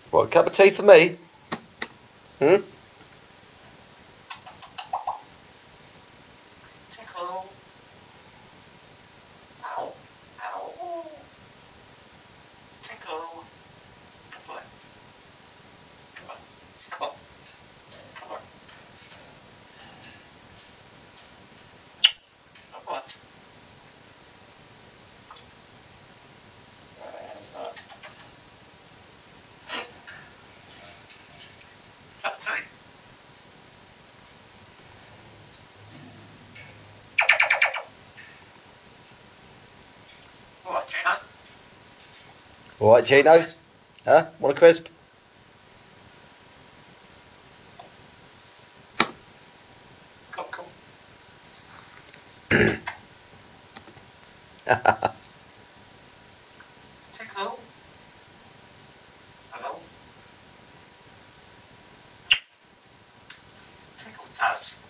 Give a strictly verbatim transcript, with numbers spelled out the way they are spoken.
What, a cup of tea for me? Hmm? Tickle. Ow. Ow. Tickle. Good boy. Come on. Come on. Come on. What? Cup of tea. What, Gina? All right, Gino? Huh? Want a crisp? Come, come. Tickle. Hello. Tickle Taz.